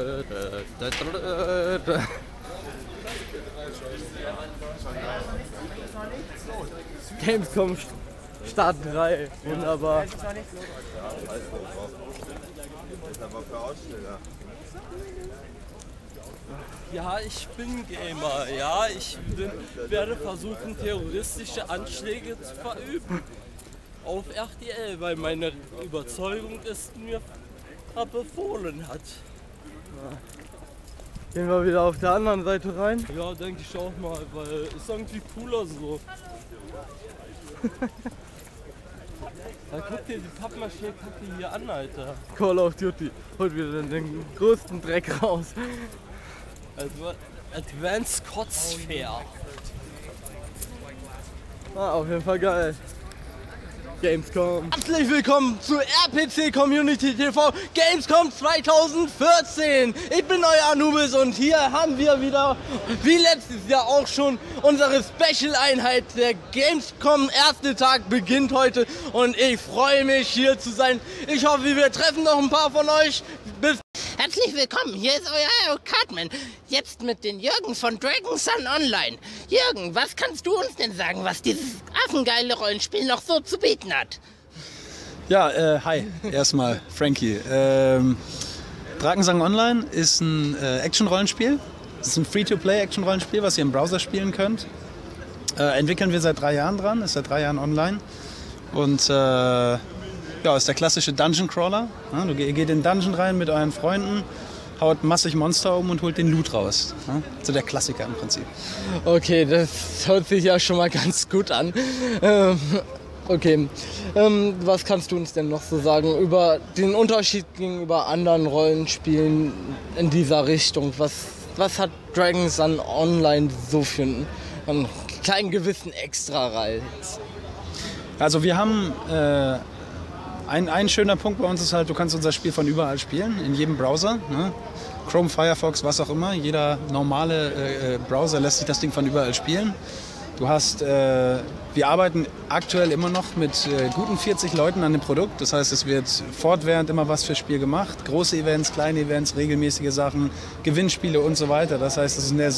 Gamescom Start 3, wunderbar. Ja, ich bin Gamer, ja, werde versuchen, terroristische Anschläge zu verüben auf RTL, weil meine Überzeugung es mir befohlen hat. Ja. Gehen wir wieder auf der anderen Seite rein? Ja, denke ich auch mal, weil ist irgendwie cooler so. Da guck dir die Pappmaché-Kacke hier an, Alter. Call of Duty, holt wieder den größten Dreck raus. Also Advanced Cosphere. Auf jeden Fall geil. Gamescom. Herzlich willkommen zu RPC Community TV Gamescom 2014. Ich bin euer Anubis und hier haben wir wieder, wie letztes Jahr auch schon, unsere Special-Einheit. Der Gamescom erste Tag beginnt heute und ich freue mich, hier zu sein. Ich hoffe, wir treffen noch ein paar von euch. Bis Herzlich willkommen, hier ist euer Cartman. Jetzt mit den Jürgen von Dragon Sun Online. Jürgen, was kannst du uns denn sagen, was dieses affengeile Rollenspiel noch so zu bieten hat? Ja, hi, erstmal Frankie. Drakensang Online ist ein Action-Rollenspiel. Es ist ein Free-to-Play-Action-Rollenspiel, was ihr im Browser spielen könnt. Entwickeln wir seit 3 Jahren dran, ist seit 3 Jahren online. Und ja, ist der klassische Dungeon Crawler. Ja, ihr geht in den Dungeon rein mit euren Freunden, haut massig Monster um und holt den Loot raus. Ja, so der Klassiker im Prinzip. Okay, das hört sich ja schon mal ganz gut an. Okay, was kannst du uns denn noch so sagen über den Unterschied gegenüber anderen Rollenspielen in dieser Richtung? Was hat Dragon Sun Online so für einen kleinen gewissen Extra-Reiz? Also wir haben ein schöner Punkt bei uns ist halt, du kannst unser Spiel von überall spielen, in jedem Browser. Ne? Chrome, Firefox, was auch immer. Jeder normale Browser lässt sich das Ding von überall spielen. Du hast, wir arbeiten aktuell immer noch mit guten 40 Leuten an dem Produkt. Das heißt, es wird fortwährend immer was fürs Spiel gemacht. Große Events, kleine Events, regelmäßige Sachen, Gewinnspiele und so weiter. Das heißt, es ist eine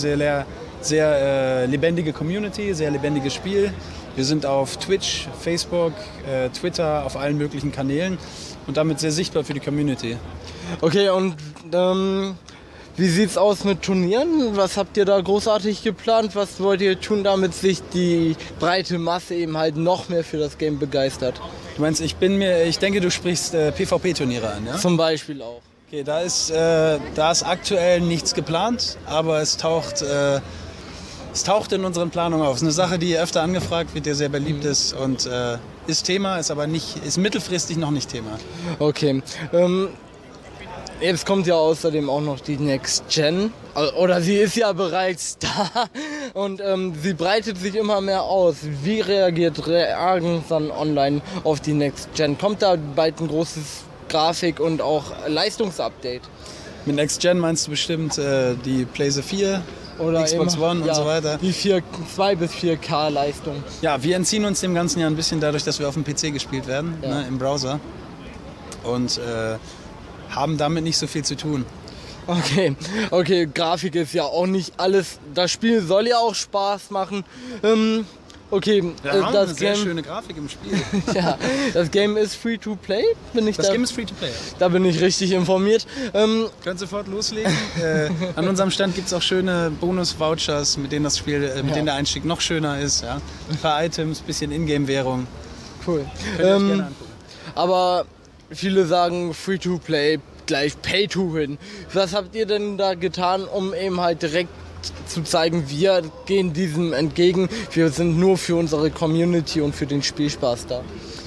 sehr lebendige Community, sehr lebendiges Spiel. Wir sind auf Twitch, Facebook, Twitter, auf allen möglichen Kanälen und damit sehr sichtbar für die Community. Okay, und wie sieht's aus mit Turnieren? Was habt ihr da großartig geplant? Was wollt ihr tun, damit sich die breite Masse eben halt noch mehr für das Game begeistert? Du meinst, ich denke, du sprichst PvP-Turniere an, ja? Zum Beispiel auch. Okay, da ist aktuell nichts geplant, aber es taucht in unseren Planungen auf. Es ist eine Sache, die öfter angefragt wird, die sehr beliebt ist und ist Thema, ist mittelfristig noch nicht Thema. Okay. Jetzt kommt ja außerdem auch noch die Next Gen, oder sie ist ja bereits da und sie breitet sich immer mehr aus. Wie reagiert Dragon Sun Online auf die Next Gen? Kommt da bald ein großes Grafik- und auch Leistungsupdate? Mit Next Gen meinst du bestimmt die PlayStation 4? Oder Xbox One und so weiter. Die 2 bis 4K Leistung. Ja, wir entziehen uns dem Ganzen ja ein bisschen dadurch, dass wir auf dem PC gespielt werden, ne, im Browser. Und haben damit nicht so viel zu tun. Okay, Grafik ist ja auch nicht alles. Das Spiel soll ja auch Spaß machen. Okay, wir haben eine sehr schöne Grafik im Spiel. Ja, das Game ist Free-to-Play. Das Game ist Free-to-Play. Da bin ich richtig informiert. Könnt sofort loslegen. An unserem Stand gibt es auch schöne Bonus-Vouchers, mit denen das Spiel, denen der Einstieg noch schöner ist. Ja? Ein paar Items, bisschen Ingame-Währung. Cool. Könnt ihr euch gerne angucken. Aber viele sagen Free-to-Play gleich Pay-to-Win. Was habt ihr denn da getan, um eben halt direkt zu zeigen, wir gehen diesem entgegen, wir sind nur für unsere Community und für den Spielspaß da?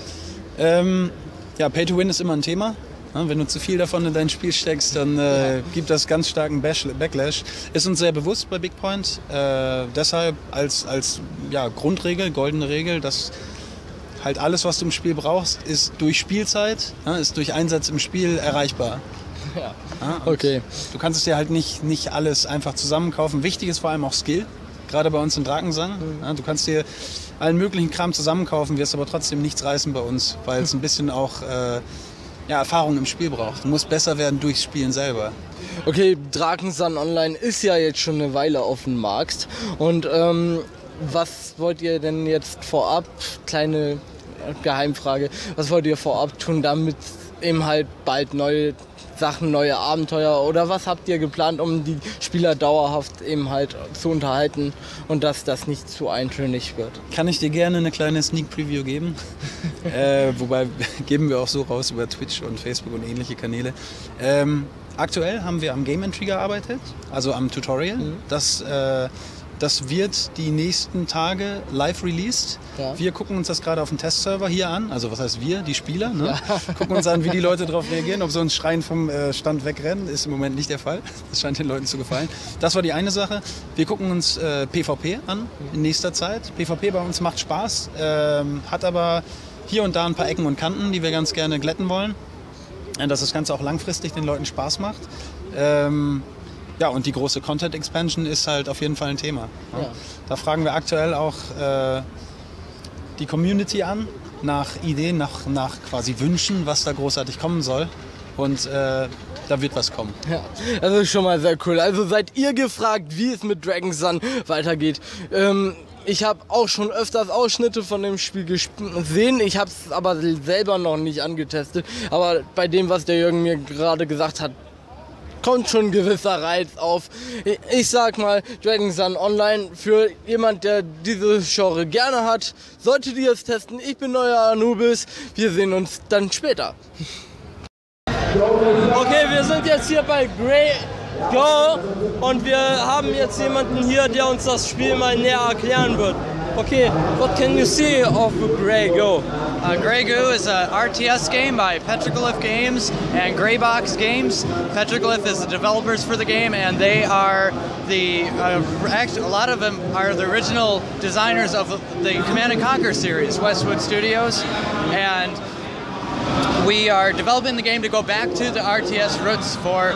Ja, Pay-to-Win ist immer ein Thema. Ja, wenn du zu viel davon in dein Spiel steckst, dann gibt das ganz starken Backlash. Ist uns sehr bewusst bei Big Point. Deshalb als Grundregel, goldene Regel, dass halt alles, was du im Spiel brauchst, ist durch Spielzeit, ist durch Einsatz im Spiel erreichbar. Ja. Okay. Du kannst es dir halt nicht alles einfach zusammenkaufen. Wichtig ist vor allem auch Skill, gerade bei uns in Drakensang. Ja, du kannst dir allen möglichen Kram zusammenkaufen, wirst aber trotzdem nichts reißen bei uns, weil es ein bisschen auch Erfahrung im Spiel braucht. Du musst besser werden durchs Spielen selber. Okay, Drakensand Online ist ja jetzt schon eine Weile auf dem Markt. Und was wollt ihr denn jetzt vorab, kleine Geheimfrage, was wollt ihr vorab tun, damit eben halt bald neue Sachen, neue Abenteuer oder was habt ihr geplant, um die Spieler dauerhaft eben halt zu unterhalten und dass das nicht zu eintönig wird? Kann ich dir gerne eine kleine Sneak Preview geben? Wobei geben wir auch so raus über Twitch und Facebook und ähnliche Kanäle. Aktuell haben wir am Game Entry gearbeitet, also am Tutorial. Das wird die nächsten Tage live released. Ja. Wir gucken uns das gerade auf dem Testserver hier an. Also was heißt wir? Die Spieler. Ne? Ja. Gucken uns an, wie die Leute darauf reagieren. Ob so ein Schreien vom Stand wegrennen, ist im Moment nicht der Fall. Das scheint den Leuten zu gefallen. Das war die eine Sache. Wir gucken uns PvP an in nächster Zeit. PvP bei uns macht Spaß, hat aber hier und da ein paar Ecken und Kanten, die wir ganz gerne glätten wollen. Dass das Ganze auch langfristig den Leuten Spaß macht. Ja, und die große Content Expansion ist halt auf jeden Fall ein Thema. Ja. Da fragen wir aktuell auch die Community an, nach Ideen, nach quasi Wünschen, was da großartig kommen soll. Und da wird was kommen. Ja, das ist schon mal sehr cool. Also seid ihr gefragt, wie es mit Dragon's Sun weitergeht. Ich habe auch schon öfters Ausschnitte von dem Spiel gesehen. Ich habe es aber selber noch nicht angetestet. Aber bei dem, was der Jürgen mir gerade gesagt hat, kommt schon ein gewisser Reiz auf. Ich sag mal, Dragon's Sun Online, für jemand, der diese Genre gerne hat, solltet ihr es testen. Ich bin euer Anubis. Wir sehen uns dann später. Okay, wir sind jetzt hier bei Grey Go und wir haben jetzt jemanden hier, der uns das Spiel mal näher erklären wird. Okay, what can you see of Grey Go? Grey Goo is an RTS game by Petroglyph Games and Greybox Games. Petroglyph is the developers for the game, and they are actually a lot of them are the original designers of the Command & Conquer series, Westwood Studios, and we are developing the game to go back to the RTS roots for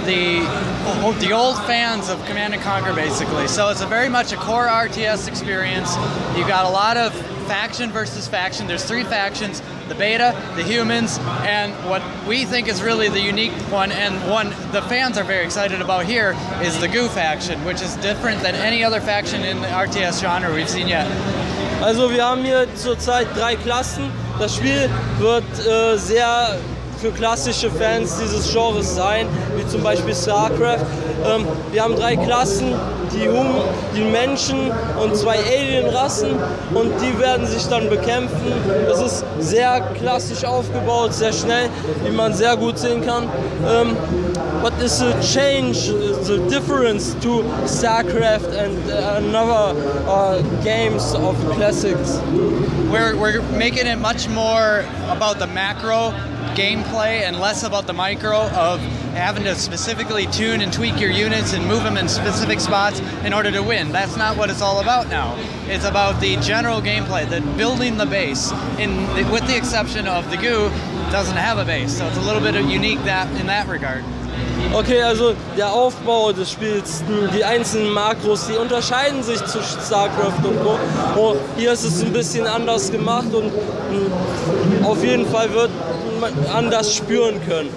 the old fans of Command & Conquer, basically. So it's very much a core RTS experience. You got a lot of faction versus faction. There's 3 factions: the beta, the humans, and what we think is really the unique one, and one the fans are very excited about here, is the Goo faction, which is different than any other faction in the RTS genre we've seen yet. Also wir haben hier zurzeit 3 Klassen. Das Spiel wird sehr für klassische Fans dieses Genres sein, wie zum Beispiel StarCraft. Wir haben 3 Klassen, die Menschen und 2 Alien-Rassen, und die werden sich dann bekämpfen. Es ist sehr klassisch aufgebaut, sehr schnell, wie man sehr gut sehen kann. What is the change, the difference to StarCraft and another games of classics? We're making it much more about the macro gameplay and less about the micro of having to specifically tune and tweak your units and move them in specific spots in order to win. That's not what it's all about now. It's about the general gameplay, the building the base. With the exception of the Goo, doesn't have a base, so it's a little bit unique in that regard. Okay, also der Aufbau des Spiels, die einzelnen Makros, die unterscheiden sich zu StarCraft und Co. Oh, hier ist es ein bisschen anders gemacht und auf jeden Fall wird man anders spüren können.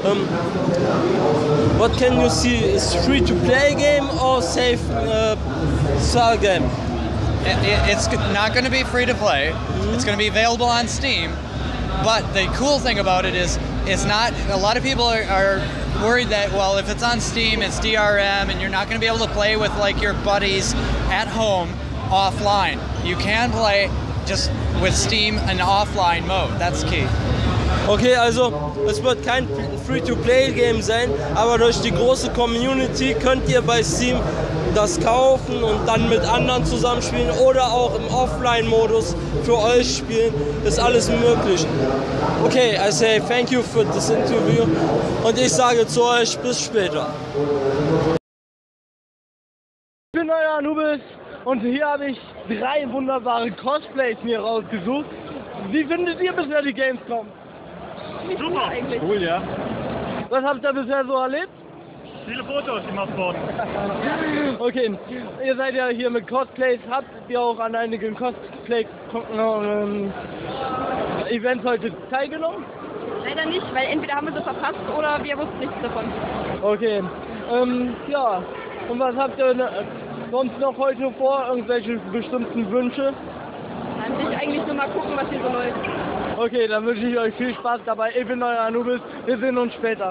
What can you see? Is free-to-play game or safe style game? It's not going to be free-to-play. It's going to be available on Steam. But the cool thing about it is, it's not. A lot of people are worried that, well, if it's on Steam, it's DRM, and you're not going to be able to play with like your buddies at home offline. You can play just with Steam in offline mode. That's key. Okay, also es wird kein Free-to-Play-Game sein, aber durch die große Community könnt ihr bei Steam das kaufen und dann mit anderen zusammenspielen oder auch im Offline-Modus für euch spielen. Das ist alles möglich. Okay, I say thank you for this interview und ich sage zu euch bis später. Ich bin euer Anubis und hier habe ich 3 wunderbare Cosplays mir rausgesucht. Wie findet ihr bisher die Gamescom? Super, eigentlich. Cool, ja. Was habt ihr bisher so erlebt? Viele Fotos gemacht worden. Okay, ihr seid ja hier mit Cosplays. Habt ihr auch an einigen Cosplay-Events heute teilgenommen? Leider nicht, weil entweder haben wir sie verpasst oder wir wussten nichts davon. Okay. Ja. Und was habt ihr sonst noch heute vor? Irgendwelche bestimmten Wünsche? An sich eigentlich nur mal gucken, was hier so läuft. Okay, dann wünsche ich euch viel Spaß dabei. Ich bin euer Anubis. Wir sehen uns später.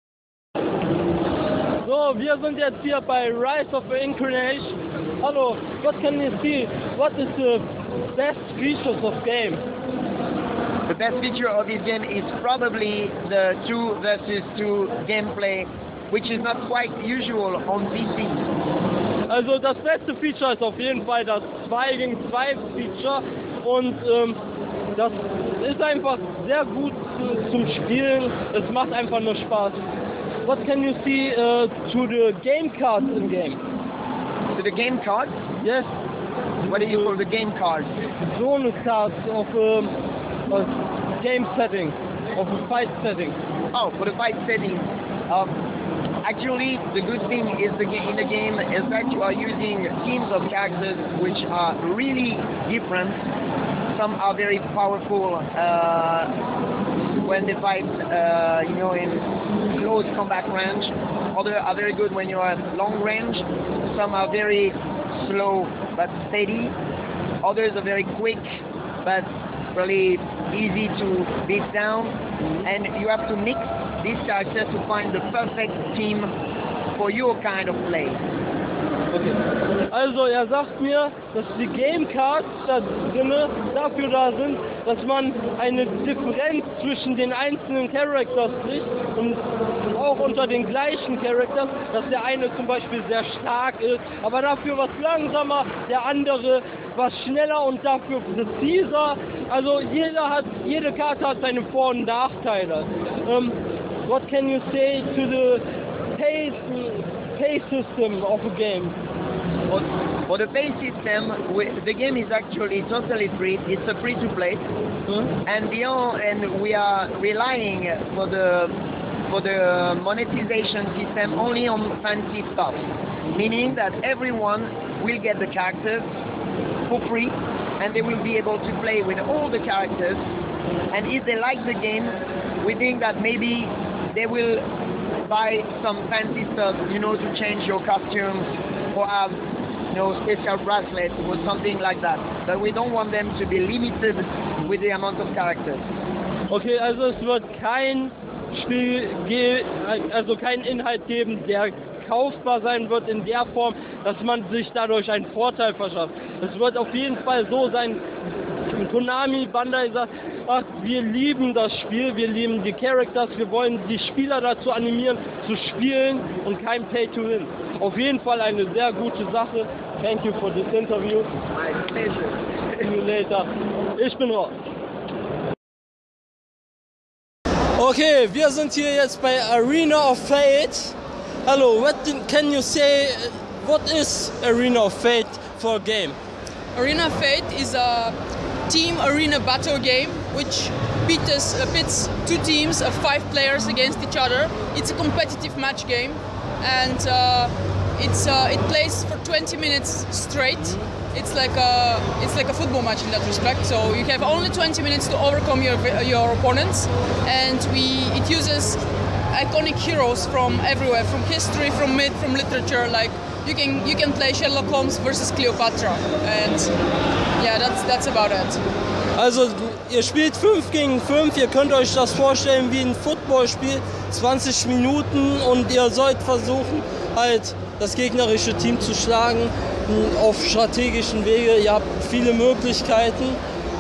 So, wir sind jetzt hier bei Rise of the Incarnation. Hallo, what can you see? What is the best features of game? The best feature of this game is probably the 2 versus 2 gameplay, which is not quite usual on PC. Also das beste Feature ist auf jeden Fall das 2 gegen 2 Feature und das ist einfach sehr gut zum Spielen. Es macht einfach nur Spaß. What can you see to the game cards in game? To the game cards? Yes. What do you call the game cards? Zone cards of game setting, of a fight setting. Oh, for the fight setting. Actually, the good thing is in the game is that you are using teams of characters which are really different. Some are very powerful when they fight, in close combat range. Others are very good when you are at long range. Some are very slow but steady. Others are very quick but really easy to beat down. And you have to mix these characters to find the perfect team for your kind of play. Okay. Also er sagt mir, dass die Game Cards da drinne dafür da sind, dass man eine Differenz zwischen den einzelnen Characters kriegt und auch unter den gleichen Characters, dass der eine zum Beispiel sehr stark ist, aber dafür was langsamer, der andere was schneller und dafür präziser. Also jede Karte hat seine Vor- und Nachteile. What can you say to the pay system of a game? For the pay system, the game is actually totally free. It's a free-to-play, and we are relying for the monetization system only on fancy stuff, meaning that everyone will get the characters for free, and they will be able to play with all the characters. And if they like the game, we think that maybe they will buy some fancy stuff, to change your costumes or have, special bracelets or something like that. But we don't want them to be limited with the amount of characters. Okay, also es wird kein kein Inhalt geben, der kaufbar sein wird in der Form, dass man sich dadurch einen Vorteil verschafft. Es wird auf jeden Fall so sein, Konami, Bandai sagt, ach, wir lieben das Spiel, wir lieben die Characters, wir wollen die Spieler dazu animieren, zu spielen und kein Pay-to-Win. Auf jeden Fall eine sehr gute Sache. Thank you for this interview. My pleasure. See you later. Ich bin raus. Okay, wir sind hier jetzt bei Arena of Fate. Hello, what can you say, what is Arena of Fate for a game? Arena of Fate is a team arena battle game which pits 2 teams of 5 players against each other. It's a competitive match game, and it plays for 20 minutes straight. It's like a football match in that respect. So you have only 20 minutes to overcome your opponents, and it uses iconic heroes from everywhere, from history, from myth, from literature. Like you can play Sherlock Holmes versus Cleopatra, and yeah, that's about it. Also ihr spielt 5 gegen 5, ihr könnt euch das vorstellen wie ein Footballspiel, 20 Minuten, und ihr sollt versuchen halt das gegnerische Team zu schlagen auf strategischen Wege. Ihr habt viele Möglichkeiten.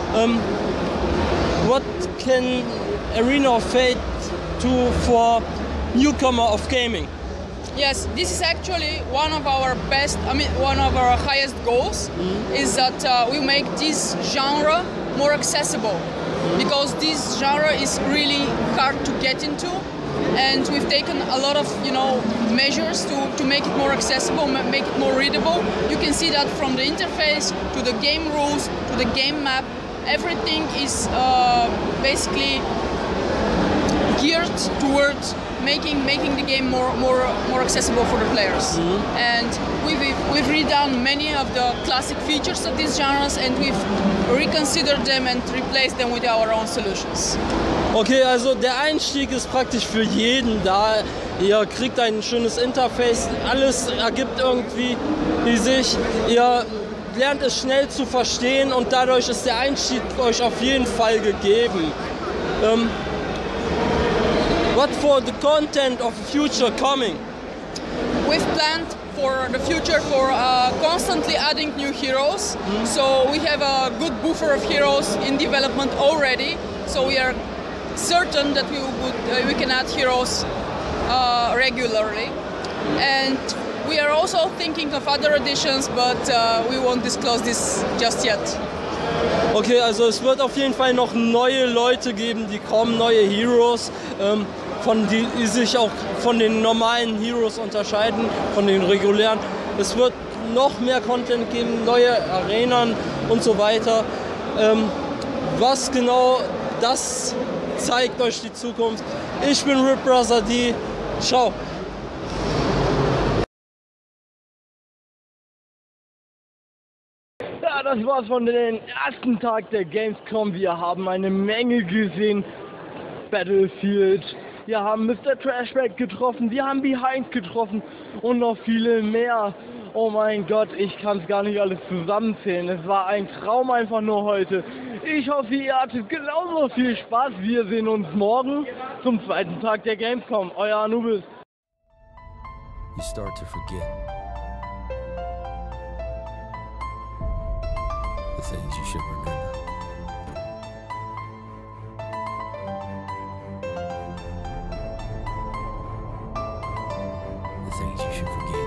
What can Arena of Fate do for newcomer of gaming? Yes, this is actually one of our highest goals, is that we make this genre more accessible, because this genre is really hard to get into, and we've taken a lot of measures to make it more accessible, make it more readable. You can see that from the interface to the game rules to the game map, everything is basically geared towards making the game more accessible for the players. And we've redone many of the classic features of these genres, and we've reconsidered them and replaced them with our own solutions. Okay, also der Einstieg ist praktisch für jeden da. Ihr kriegt ein schönes Interface, alles ergibt irgendwie sich. Ihr lernt es schnell zu verstehen und dadurch ist der Einstieg euch auf jeden Fall gegeben. What for the content of the future coming? We've planned for the future for constantly adding new heroes. So we have a good buffer of heroes in development already. So we are certain that we can add heroes regularly. And we are also thinking of other additions, but we won't disclose this just yet. Okay, also es wird auf jeden Fall noch neue Leute geben, die kommen, neue Heroes, die sich auch von den normalen Heroes unterscheiden, von den regulären. Es wird noch mehr Content geben, neue Arenen und so weiter. Was genau, das zeigt euch die Zukunft. Ich bin Rip Brother D. Ciao. Ja, das war's von dem ersten Tag der Gamescom. Wir haben eine Menge gesehen. Battlefield, wir haben Mr. Trashback getroffen, wir haben Behind getroffen und noch viele mehr. Oh mein Gott, ich kann es gar nicht alles zusammenzählen. Es war ein Traum einfach nur heute. Ich hoffe, ihr hattet genauso viel Spaß. Wir sehen uns morgen zum zweiten Tag der Gamescom. Euer Anubis. You start to forget the things you should remember. The things you should forget.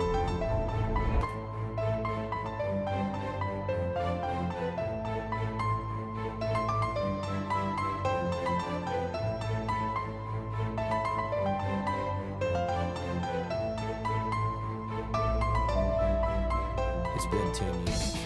It's been 10 years.